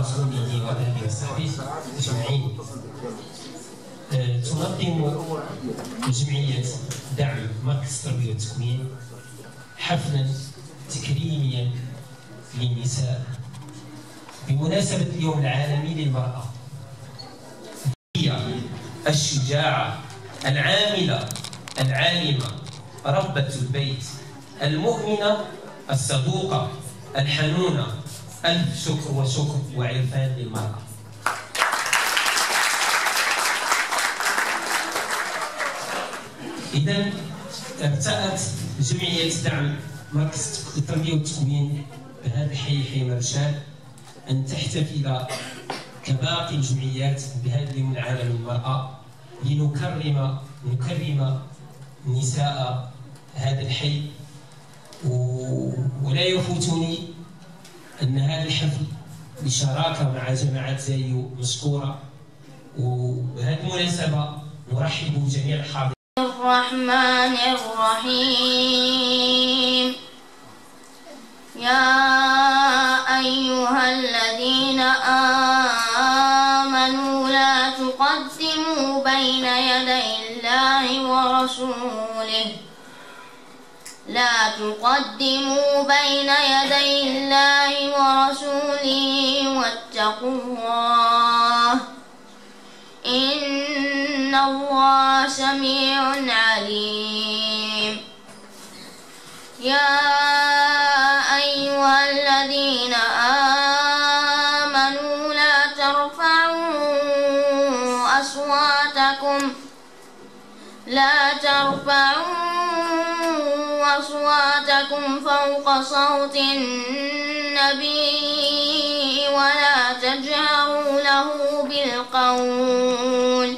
رسوله وآله وصحبه أجمعين. تنظم جمعية دعم مركز التربية والتكوين حفلا تكريميا للنساء بمناسبة اليوم العالمي للمرأة. هي الشجاعة العاملة العالمة ربة البيت المؤمنة الصدوقة الحنونة. ألف شكر وشكر وعرفان للمرأة. إذا ارتأت جمعية دعم مركز التربية والتكوين بهذا الحي حي مرشاد أن تحتفل كباقي الجمعيات بهذا اليوم العالمي للمرأة لنكرم نساء هذا الحي. ولا يفوتني أن هذا الحفل بشراكة مع جماعة زايو مشكورة، وبهذه المناسبة نرحب بجميع الحاضرين. الرحمن الرحيم. يا أيها الذين آمنوا لا تقدموا بين يدي الله ورسوله واتقوا الله إن الله سميع عليم. يا أيها الذين آمنوا لا ترفعوا أصواتكم فوق صوت النبي ولا تجهروا له بالقول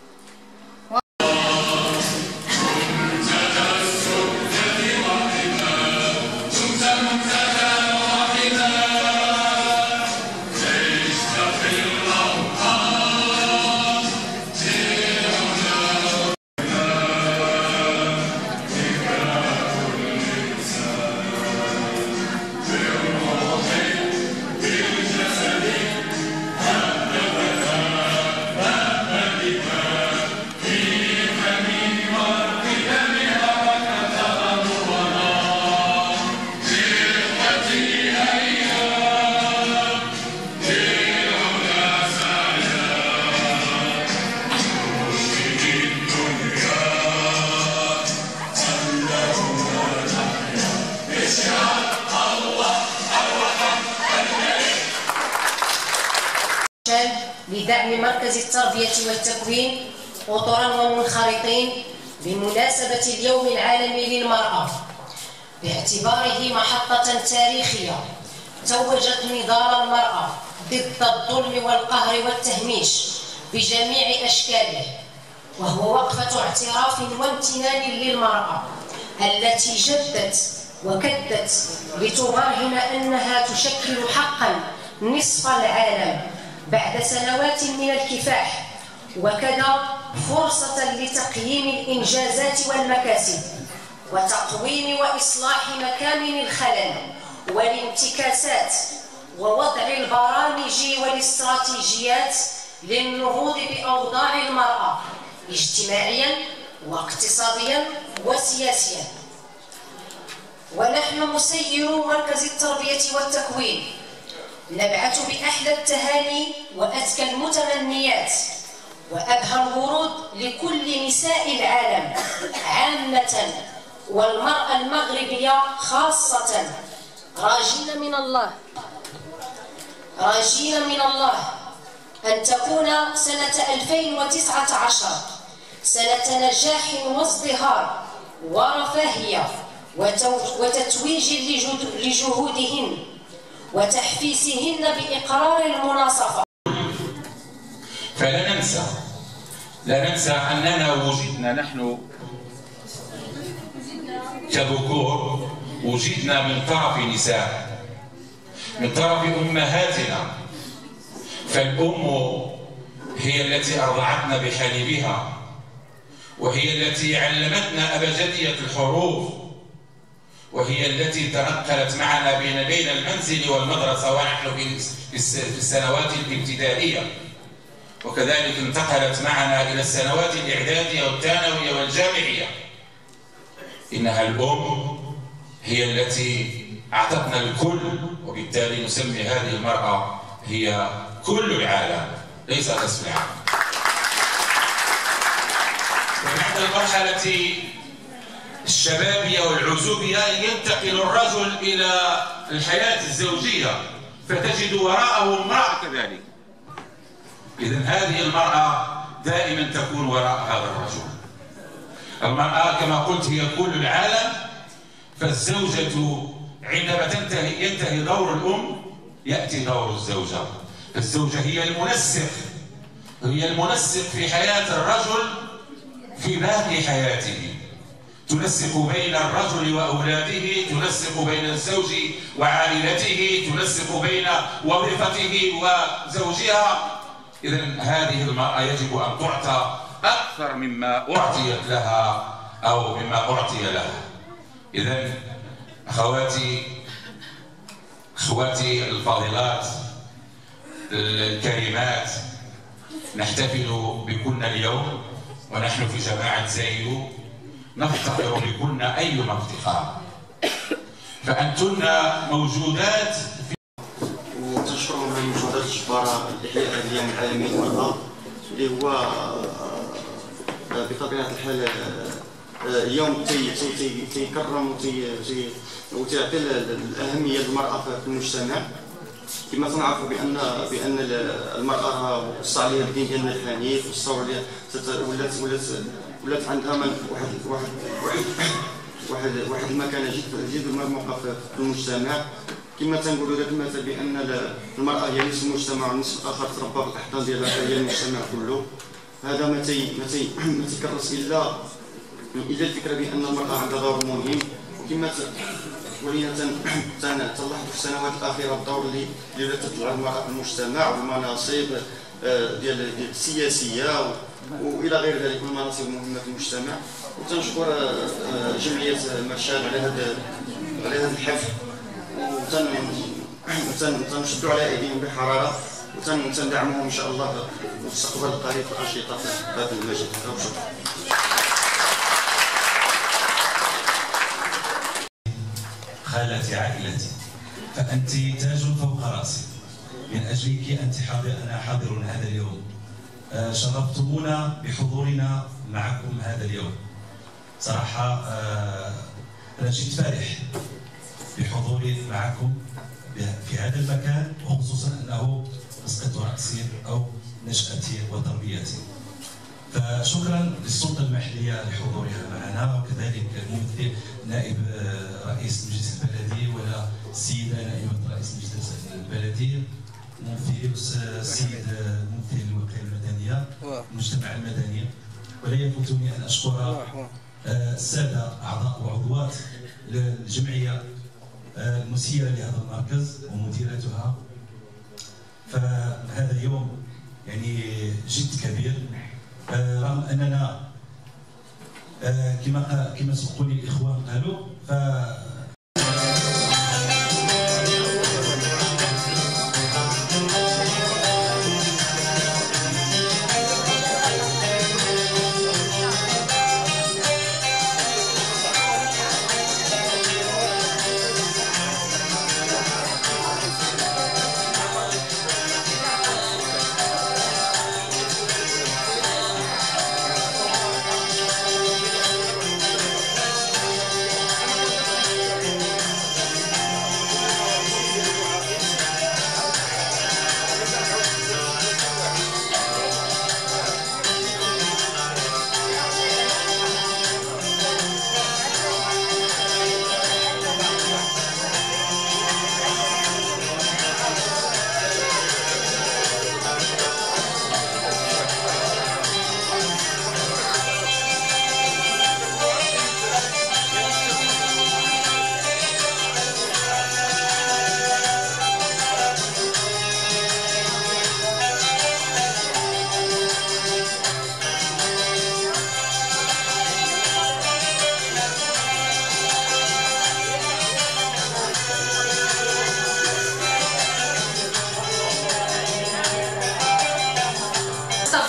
لدعم مركز التربية والتكوين أطرا ومنخرطين بمناسبة اليوم العالمي للمرأة، باعتباره محطة تاريخية توجت نضال المرأة ضد الظلم والقهر والتهميش بجميع أشكاله، وهو وقفة اعتراف وامتنان للمرأة التي جدت وكدت لتبرهن أنها تشكل حقا نصف العالم بعد سنوات من الكفاح، وكذا فرصة لتقييم الإنجازات والمكاسب وتقويم وإصلاح مكامن الخلل والانتكاسات ووضع البرامج والاستراتيجيات للنهوض بأوضاع المرأة اجتماعيا واقتصاديا وسياسيا. ونحن مسيرو مركز التربية والتكوين نبعث بأحلى التهاني وأزكى المتمنيات وأبهى الورود لكل نساء العالم عامة والمرأة المغربية خاصة، راجين من الله أن تكون سنة 2019 سنة نجاح وازدهار ورفاهية وتتويج لجهودهن وتحفيزهن بإقرار المناصفة. فلا ننسى أننا وجدنا نحن كذكور، وجدنا من طرف نساء، من طرف أمهاتنا، فالأم هي التي أرضعتنا بحليبها، وهي التي علمتنا أبجدية الحروف، وهي التي تنقلت معنا بين المنزل والمدرسة ونحن في السنوات الابتدائية، وكذلك انتقلت معنا إلى السنوات الإعدادية والثانوية والجامعية. إنها الأم، هي التي أعطتنا الكل، وبالتالي نسمي هذه المرأة هي كل العالم ليس نصف العالم. وبعد المرحلة الشبابية والعزوبية ينتقل الرجل إلى الحياة الزوجية، فتجد وراءه امرأة كذلك. إذن هذه المرأة دائما تكون وراء هذا الرجل. المرأة كما قلت هي كل العالم، فالزوجة عندما ينتهي دور الأم يأتي دور الزوجة. الزوجة هي المنسق في حياة الرجل في باقي حياته، تنسق بين الرجل وأولاده، تنسق بين الزوج وعائلته، تنسق بين وظيفته وزوجها. إذن هذه المرأة يجب أن تعطى أكثر مما أعطيت لها أو مما أعطي لها. إذن أخواتي الفاضلات الكريمات، نحتفل بكن اليوم ونحن في جماعة زايلو نفتخر بكن أيما افتخار، فأنتن موجودات في وتنشروا من المجهودات الجبارة لإحياء اليوم العالمي للمرأة، اللي هو بطبيعة الحال اليوم تيكرم وتعطي الأهمية للمرأة في المجتمع. كما تنعرفوا بأن المرأة وصل عليها الدين ديالنا الحنيف، والصور ولات عندها واحد المكانة جد مرموقة في المجتمع. كما تنقولوا داك المثل بأن المرأة هي نصف المجتمع والنصف الآخر تربى في الأحضان ديالها هي المجتمع كله. هذا ما تيكرس إلا الفكرة بأن المرأة عندها دور مهم. وكما ولينا تنلاحظوا في السنوات الأخيرة الدور اللي بدات تلعب المرأة في المجتمع والمناصب ديال السياسية وإلى غير ذلك من المناصب المهمة في المجتمع. وتنشكر جمعية مرشاد على هذا الحفل، وتنشدوا على أيديهم بحرارة، وتندعمهم إن شاء الله في المستقبل القريب في الأنشطة في هذا المجال. خالتي عائلتي، فأنت تاج فوق رأسي، من أجلك أنا حاضر هذا اليوم. شرفتمونا بحضورنا معكم هذا اليوم. صراحة أنا جيت فرح بحضوري معكم في هذا المكان، وخصوصا أنه مسقط رأسي أو نشأتي وتربيتي. فشكرا للسلطة المحلية لحضورها معنا، وكذلك الممثل نائب رئيس المجلس البلدي ولا السيدة نائبة رئيس المجلس البلدي، السيد ممثل الوكالة المدنية المجتمع المدني. ولا يفوتني أن أشكر السادة أعضاء وعضوات الجمعية المسيرة لهذا المركز ومديرتها. فهذا يوم يعني جد كبير، رغم أننا كما سبقوني الإخوان قالوا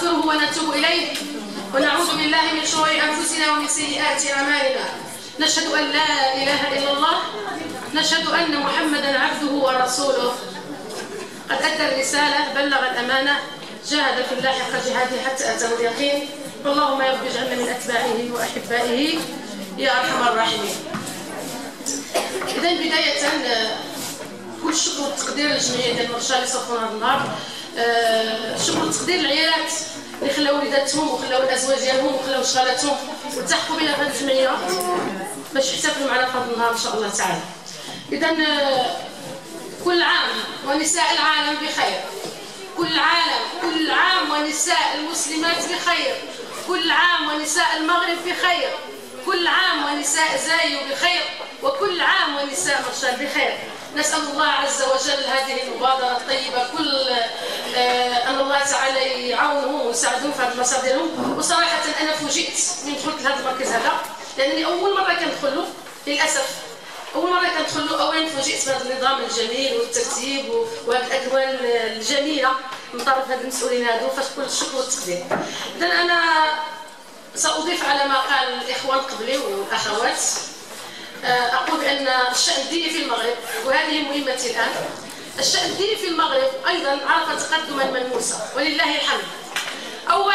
نستغفره ونتوب إليه ونعوذ بالله من شرور أنفسنا ومن سيئات أعمالنا. نشهد أن لا إله إلا الله، نشهد أن محمدا عبده ورسوله، قد أدى الرسالة، بلغ الأمانة، جاهد في الله حق جهاده حتى أتاه اليقين. اللهم يا رب اجعلنا من أتباعه وأحبائه يا أرحم الراحمين. إذا بداية كل الشكر والتقدير للجمعية ديال المرشا اللي صفونا هذا النهار. الشكر والتقدير للعائلات اللي خلاو وليداتهم وخلاو الازواج ديالهم وخلاو شغالاتهم والتحقوا بنا في هذه الجمعيه باش يحتفلوا معنا في هذا النهار ان شاء الله تعالى. اذا كل عام ونساء العالم بخير، كل عام ونساء المسلمات بخير، كل عام ونساء المغرب بخير، كل عام ونساء زايو بخير، وكل عام ونساء مرشال بخير. نسأل الله عز وجل هذه المبادرة الطيبة أن الله تعالى يعاونهم ويساعدهم في هذه المسار ديالهم. وصراحة أنا فوجئت من دخلت لهذا المركز هذا، لأنني أول مرة كندخل له للأسف، أول مرة كندخل له أولا فوجئت بهذا النظام الجميل والترتيب وهذه الأكوان الجميلة من طرف هاد المسؤولين هادو، فكل الشكر والتقدير. إذا أنا سأضيف على ما قال الإخوان قبلي والأخوات. أقول بأن الشأن الديني في المغرب، وهذه مهمتي الآن، الشأن الديني في المغرب أيضا عرف تقدما ملموسا ولله الحمد. أول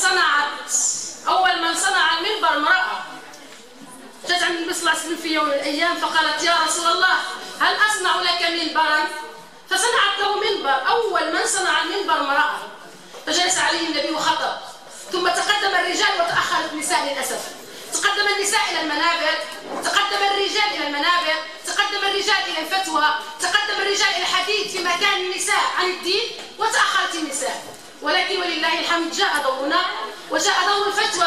من صنع المنبر امرأة جاءت عند النبي صلى الله عليه وسلم في يوم من الأيام فقالت يا رسول الله هل أصنع لك منبرا؟ فصنعت له منبر. أول من صنع المنبر امرأة، فجلس عليه النبي وخطب، ثم تقدم الرجال وتأخرت النساء للأسف. تقدم النساء إلى المنابر، تقدم الرجال إلى المنابر، تقدم الرجال إلى الفتوى، تقدم الرجال إلى الحديث في مكان النساء عن الدين، وتأخرت النساء. ولكن ولله الحمد جاء دورنا وجاء دور الفتوى